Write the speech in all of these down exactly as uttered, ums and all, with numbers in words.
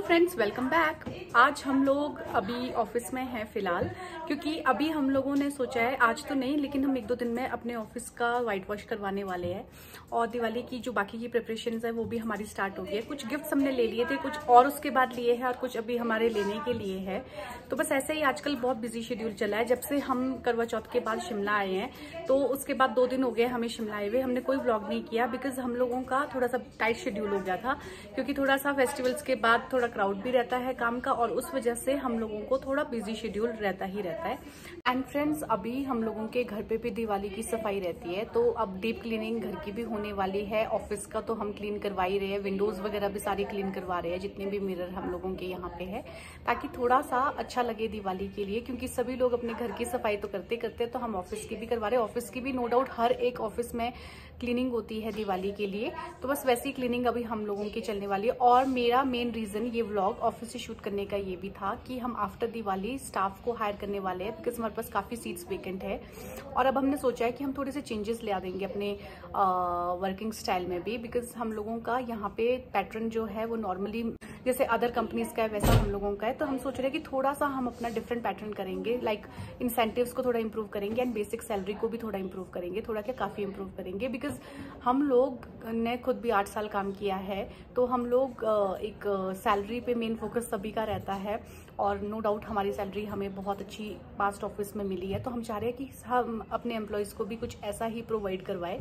Friends, welcome back. आज हम लोग अभी ऑफिस में हैं फिलहाल, क्योंकि अभी हम लोगों ने सोचा है, आज तो नहीं लेकिन हम एक दो दिन में अपने ऑफिस का वाइट वॉश करवाने वाले हैं और दिवाली की जो बाकी की प्रिपरेशंस है वो भी हमारी स्टार्ट हो गई है। कुछ गिफ्ट्स हमने ले लिए थे, कुछ और उसके बाद लिए हैं और कुछ अभी हमारे लेने के लिए है। तो बस ऐसे ही आजकल बहुत बिजी शेड्यूल चला है। जब से हम करवा चौथ के बाद शिमला आए हैं तो उसके बाद दो दिन हो गए हमें शिमला आए हुए। हमने कोई व्लॉग नहीं किया बिकॉज हम लोगों का थोड़ा सा टाइट शेड्यूल हो गया था, क्योंकि थोड़ा सा फेस्टिवल्स के बाद थोड़ा क्राउड भी रहता है काम का और उस वजह से हम लोगों को थोड़ा बिजी शेड्यूल रहता ही रहता है। एंड फ्रेंड्स, अभी हम लोगों के घर पे भी दिवाली की सफाई रहती है, तो अब डीप क्लीनिंग घर की भी होने वाली है। ऑफिस का तो हम क्लीन करवा ही रहे हैं, विंडोज वगैरह भी सारी क्लीन करवा रहे हैं, जितने भी मिरर हम लोगों के यहाँ पे है, ताकि थोड़ा सा अच्छा लगे दिवाली के लिए। क्योंकि सभी लोग अपने घर की सफाई तो करते करते, तो हम ऑफिस की भी करवा रहे हैं। ऑफिस की भी नो डाउट हर एक ऑफिस में क्लीनिंग होती है दिवाली के लिए, तो बस वैसी क्लीनिंग अभी हम लोगों की चलने वाली है। और मेरा मेन रीजन ये व्लॉग ऑफिस से शूट करने का ये भी था कि हम आफ्टर दिवाली स्टाफ को हायर करने वाले हैं, बिकॉज हमारे पास काफी सीट्स वेकेंट है। और अब हमने सोचा है कि हम थोड़े से चेंजेस ले आ देंगे अपने वर्किंग स्टाइल में भी, बिकॉज हम लोगों का यहाँ पे पैटर्न जो है वो नॉर्मली जैसे अदर कंपनीज का है वैसा हम लोगों का है। तो हम सोच रहे हैं कि थोड़ा सा हम अपना डिफरेंट पैटर्न करेंगे, लाइक इंसेंटिव्स को थोड़ा इंप्रूव करेंगे एंड बेसिक सैलरी को भी थोड़ा इंप्रूव करेंगे, थोड़ा क्या काफी इंप्रूव करेंगे। बिकॉज हम लोग ने खुद भी आठ साल काम किया है, तो हम लोग एक सैलरी पे मेन फोकस सभी का रहता है और नो डाउट हमारी सैलरी हमें बहुत अच्छी पास्ट ऑफिस में मिली है। तो हम चाह रहे हैं कि हम अपने एम्प्लॉयज को भी कुछ ऐसा ही प्रोवाइड करवाए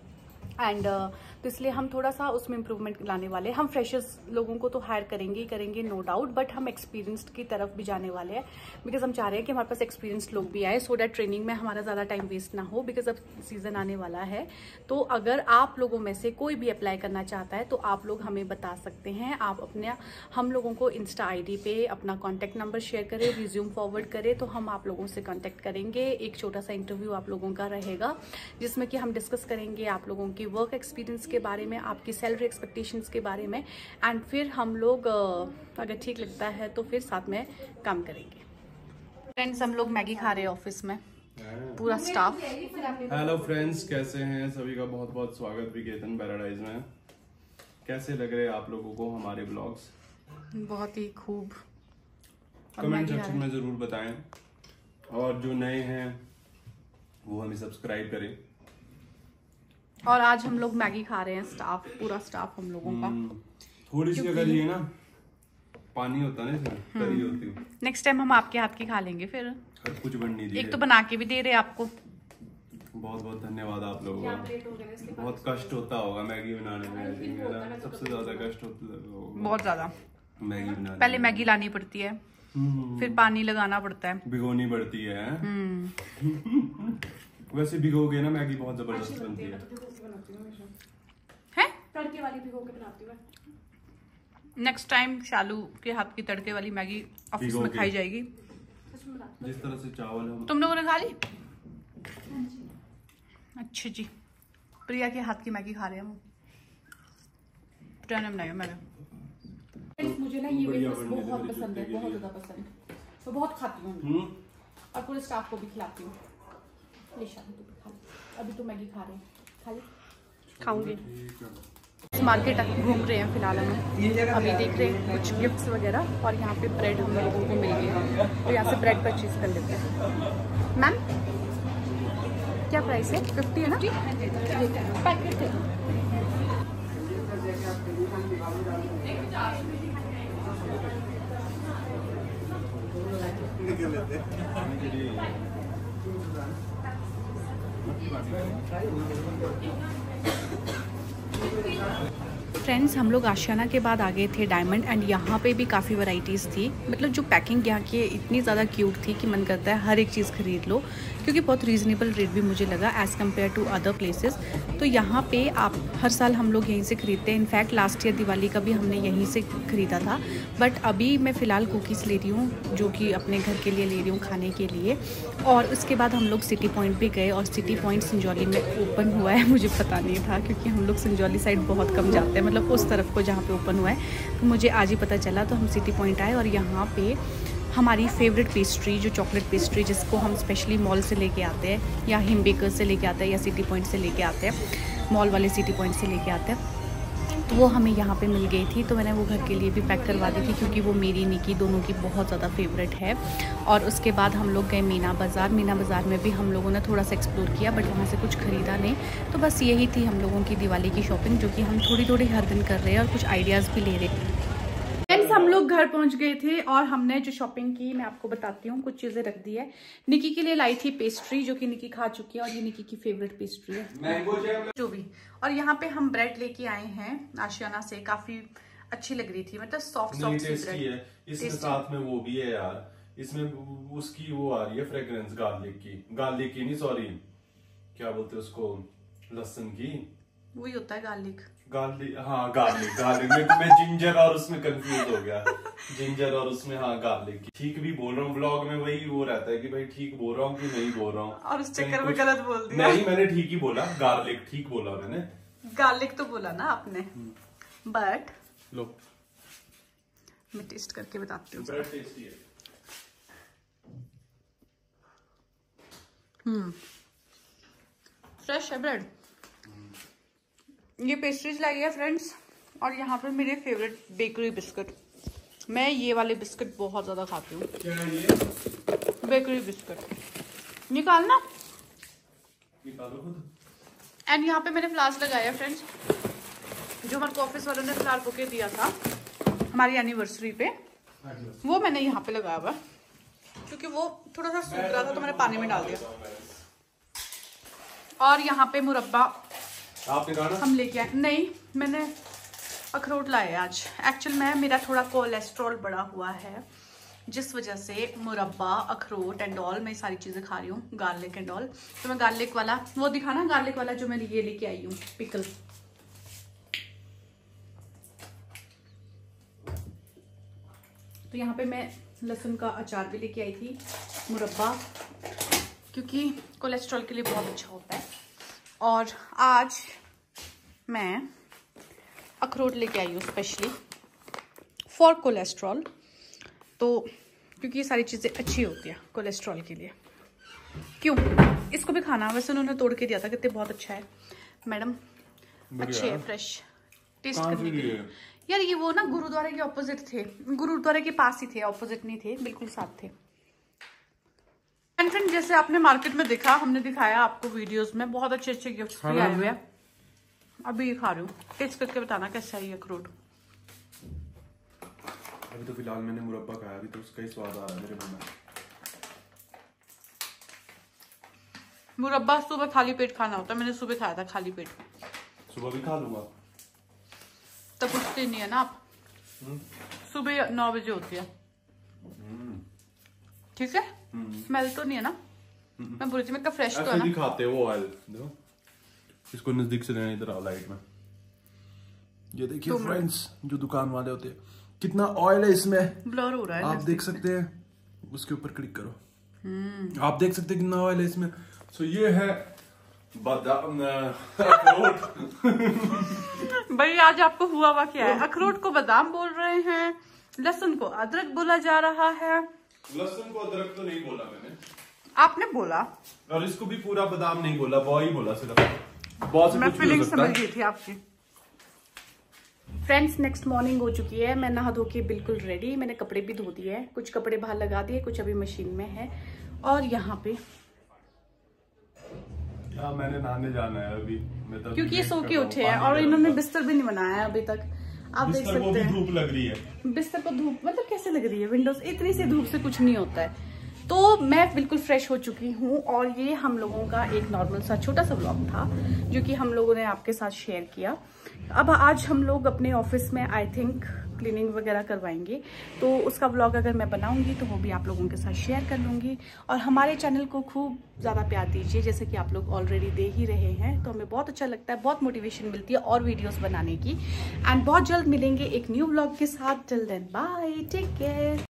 एंड uh, तो इसलिए हम थोड़ा सा उसमें इम्प्रूवमेंट लाने वाले हैं। हम फ्रेशर्स लोगों को तो हायर करेंगे ही करेंगे नो डाउट, बट हम एक्सपीरियंस्ड की तरफ भी जाने वाले हैं, बिकॉज हम चाह रहे हैं कि हमारे पास एक्सपीरियंस्ड लोग भी आए, सो दैट ट्रेनिंग में हमारा ज़्यादा टाइम वेस्ट ना हो, बिकॉज अब सीजन आने वाला है। तो अगर आप लोगों में से कोई भी अप्लाई करना चाहता है तो आप लोग हमें बता सकते हैं। आप अपने हम लोगों को इंस्टा आई डी पे अपना कॉन्टैक्ट नंबर शेयर करें, रिज्यूम फॉरवर्ड करें, तो हम आप लोगों से कॉन्टैक्ट करेंगे। एक छोटा सा इंटरव्यू आप लोगों का रहेगा, जिसमें कि हम डिस्कस करेंगे आप लोगों की वर्क एक्सपीरियंस के बारे में, आपकी सैलरी एक्सपेक्टेशंस के बारे में, एंड फिर हम लोग अगर ठीक लगता है तो फिर साथ में काम करेंगे। फ्रेंड्स, हम लोग मैगी खा रहे हैं ऑफिस में, पूरा स्टाफ। हेलो फ्रेंड्स, कैसे हैं सभी का बहुत बहुत स्वागत विकेतन पैराडाइज में। कैसे लग रहे हैं आप लोगों को हमारे ब्लॉग्स? बहुत ही खूब। कमेंट सेक्शन में जरूर बताएं, और जो नए हैं वो हमें सब्सक्राइब करें। और आज हम लोग मैगी खा रहे हैं, स्टाफ, पूरा स्टाफ हम लोगों का। थोड़ी सी अगर ये ना पानी होता ना इसमें, करी होती है। नेक्स्ट टाइम हम आपके हाथ की खा लेंगे फिर। कुछ बन नहीं दिया, एक तो बना के भी दे रहे आपको। बहुत बहुत धन्यवाद आप लोगों का। बहुत कष्ट होता होगा मैगी बनाने में, सबसे ज्यादा कष्ट होता है बहुत ज्यादा मैगी बनाने। पहले मैगी लानी पड़ती है, फिर पानी लगाना पड़ता है, भिगोनी पड़ती है। वैसे भिगोगे ना मैगी बहुत जबरदस्त बनती है। हैं? तड़के वाली भिगो के बनाती हूँ। नेक्स्ट टाइम शालू के हाथ की तड़के वाली मैगी ऑफिस में खाई जाएगी। जिस तरह से चावल हम तुम लोगों ने खा ली? अच्छा जी, प्रिया के हाथ की मैगी खा रहे हैं हम। प्रिया ने बनाया मैंने। मुझे ना ये वेफर्स बहुत पसंद है, बहुत ज्यादा पसंद है, तो बहुत खाती हूँ और पूरे स्टाफ को भी खिलाती हूँ। ले शालू तू भी खा ले, अभी तो मैगी खा रहे हैं, खा ले। खाऊंगी। मार्केट घूम रहे हैं फिलहाल हम, अभी देख रहे हैं कुछ गिफ्ट्स वगैरह, और यहाँ पे ब्रेड हम लोगों को मिल गई, तो यहाँ से ब्रेड परचेज कर लेते हैं। मैम क्या प्राइस है? फिफ्टी है ना? पैकेट है। फ्रेंड्स, हम लोग आशियाना के बाद आ गए थे डायमंड, एंड यहाँ पे भी काफ़ी वैरायटीज़ थी। मतलब जो पैकिंग यहाँ की इतनी ज़्यादा क्यूट थी कि मन करता है हर एक चीज़ खरीद लो, क्योंकि बहुत रीज़नेबल रेट भी मुझे लगा as compare to other places. तो यहाँ पे आप हर साल हम लोग यहीं से खरीदते हैं। इनफैक्ट लास्ट ईयर दिवाली का भी हमने यहीं से खरीदा था, बट अभी मैं फ़िलहाल कुकीज़ ले रही हूँ, जो कि अपने घर के लिए ले रही हूँ खाने के लिए। और उसके बाद हम लोग सिटी पॉइंट भी गए, और सिटी पॉइंट संजौली में ओपन हुआ है। मुझे पता नहीं था, क्योंकि हम लोग संजौली साइड बहुत कम जाते हैं, मतलब उस तरफ को जहाँ पे ओपन हुआ है, तो मुझे आज ही पता चला। तो हम सिटी पॉइंट आए और यहाँ पे हमारी फेवरेट पेस्ट्री, जो चॉकलेट पेस्ट्री जिसको हम स्पेशली मॉल से लेके आते हैं, या हिम बेकर से लेके आते हैं, या सिटी पॉइंट से लेके आते हैं, मॉल वाले सिटी पॉइंट से लेके आते हैं, तो वो हमें यहाँ पे मिल गई थी, तो मैंने वो घर के लिए भी पैक करवा दी थी क्योंकि वो मेरी निकी दोनों की बहुत ज़्यादा फेवरेट है। और उसके बाद हम लोग गए मीना बाज़ार। मीना बाज़ार में भी हम लोगों ने थोड़ा सा एक्सप्लोर किया, बट वहाँ से कुछ ख़रीदा नहीं। तो बस यही थी हम लोगों की दिवाली की शॉपिंग, जो कि हम थोड़ी थोड़ी हर दिन कर रहे हैं और कुछ आइडियाज़ भी ले रहे हैं। फ्रेंड्स, हम लोग घर पहुंच गए थे और हमने जो शॉपिंग की मैं आपको बताती हूँ। कुछ चीजें रख दी है। निकी के लिए लाई थी पेस्ट्री, जो कि निकी खा चुकी है और ये निकी की फेवरेट पेस्ट्री है जो भी। और यहाँ पे हम ब्रेड लेके आए हैं आशियाना से, काफी अच्छी लग रही थी, मतलब सॉफ्ट सॉफ्ट सी ब्रेड है। इसके साथ में वो भी है यार, इसमें उसकी वो आ रही है फ्रेग्रेंस गार्लिक की, गार्लिक की नहीं सॉरी, क्या बोलते हैं उसको, लहसुन की। वही होता है गार्लिक। गार्लिक, हाँ गार्लिक गार्लिक मैं, मैं जिंजर और उसमें कंफ्यूज हो गया। जिंजर और उसमें हाँ गार्लिक। ठीक भी बोल रहा हूँ, ब्लॉग में वही वो रहता है कि भाई ठीक बोल रहा हूँ कि नहीं बोल रहा हूँ, और उस चक्कर में गलत बोल दिया। नहीं, मैंने ठीक ही बोला, गार्लिक ठीक बोला मैंने। गार्लिक तो बोला ना आपने, बट लो मैं टेस्ट करके बताती हूँ। ब्रेड टेस्टी है। हम्म फ्रेश है ब्रेड। ये पेस्ट्रीज लाई है फ्रेंड्स, और यहाँ पे मेरे फेवरेट बेकरी बिस्किट। मैं ये वाले बिस्किट बहुत ज्यादा खाती हूँ। क्या है ये? Bakery biscuit. निकालना निकालो खुद। एंड यहाँ पे मैंने फ्लावर्स लगाया है फ्रेंड्स, जो हमारे ऑफिस वालों ने फ्लावर बुके दिया था हमारी एनिवर्सरी पे, वो मैंने यहाँ पे लगाया हुआ क्योंकि वो थोड़ा सा सूख रहा था तो मैंने पानी में डाल दिया। और यहाँ पे मुरब्बा आपने कहा ना? हम लेके आए। नहीं, मैंने अखरोट लाए आज। एक्चुअल में मेरा थोड़ा कोलेस्ट्रॉल बढ़ा हुआ है, जिस वजह से मुरब्बा, अखरोट एंड ऑल मैं सारी चीजें खा रही हूँ, गार्लिक एंड ऑल। तो मैं गार्लिक वाला वो दिखाना, गार्लिक वाला जो मैं ये लेके आई हूँ पिकल। तो यहाँ पे मैं लहसुन का अचार भी लेके आई थी, मुरब्बा, क्योंकि कोलेस्ट्रॉल के लिए बहुत अच्छा होता है। और आज मैं अखरोट लेके आई हूँ स्पेशली फॉर कोलेस्ट्रॉल, तो क्योंकि ये सारी चीज़ें अच्छी होती है कोलेस्ट्रॉल के लिए। क्यों, इसको भी खाना, वैसे उन्होंने तोड़ के दिया था, कितने बहुत अच्छा है मैडम, अच्छे है, फ्रेश टेस्ट करने के लिए। यार ये वो ना गुरुद्वारे के ऑपोजिट थे, गुरुद्वारे के पास ही थे, ऑपोजिट नहीं थे, बिल्कुल साथ थे। एंड फ्रेंड, जैसे आपने मार्केट में देखा, हमने दिखाया आपको वीडियोस में, बहुत अच्छे अच्छे गिफ्ट्स भी आए हुए हैं। अभी ये खा रही हूँ, टेस्ट करके बताना कैसा है ये अखरोट। अभी तो फिलहाल मैंने मुरब्बा खाया, अभी तो उसका ही स्वाद आ रहा है मेरे मुंह में। मुरब्बा सुबह खाली पेट खाना होता है, मैंने सुबह खाया था खाली पेट। सुबह भी खा लूंगा, तब उठते नहीं है ना आप। सुबह नौ बजे होती है, ठीक है। स्मेल तो नहीं है ना, मैं बोल रही थी मैं फ्रेश तो है ना। दिखाते वो ऑयल, देखो इसको नजदीक से लेना, इधर आओ लाइट में। ये देखिए फ्रेंड्स, जो दुकान वाले होते हैं, कितना ऑयल है इसमें, ब्लर हो रहा है, आप देख सकते हैं। उसके ऊपर क्लिक करो, आप देख सकते हैं कितना ऑयल है इसमें। सो ये है बादाम अखरोट। भाई आज आपको हुआ हुआ क्या है? अखरोट को बादाम बोल रहे हैं, लहसुन को अदरक बोला जा रहा है। लहसुन को अदरक तो नहीं बोला मैंने, आपने बोला, और इसको भी पूरा बादाम नहीं बोला, वो ही बोला सिर्फ। बहुत मैं फीलिंग समझ गई थी आपकी। फ्रेंड्स, नेक्स्ट मॉर्निंग हो चुकी है, मैं नहा धो के बिल्कुल रेडी। मैंने कपड़े भी धो दिए हैं, कुछ कपड़े बाहर लगा दिए, कुछ अभी मशीन में है। और यहाँ पे हाँ, मैंने नहाने जाना है अभी, मैं तो क्योंकि ये सो के उठे हैं और इन्होंने बिस्तर भी नहीं बनाया है अभी तक, आप देख सकते हैं। धूप लग रही है बिस्तर को, धूप मतलब कैसे लग रही है, विंडोज, इतनी सी धूप से कुछ नहीं होता है। तो मैं बिल्कुल फ्रेश हो चुकी हूँ और ये हम लोगों का एक नॉर्मल सा छोटा सा व्लॉग था जो कि हम लोगों ने आपके साथ शेयर किया। अब आज हम लोग अपने ऑफिस में आई थिंक क्लीनिंग वगैरह करवाएंगे, तो उसका व्लॉग अगर मैं बनाऊंगी तो वो भी आप लोगों के साथ शेयर कर लूँगी। और हमारे चैनल को खूब ज़्यादा प्यार दीजिए, जैसे कि आप लोग ऑलरेडी दे ही रहे हैं, तो हमें बहुत अच्छा लगता है, बहुत मोटिवेशन मिलती है और वीडियोज़ बनाने की। एंड बहुत जल्द मिलेंगे एक न्यू व्लॉग के साथ। Till then bye, take care.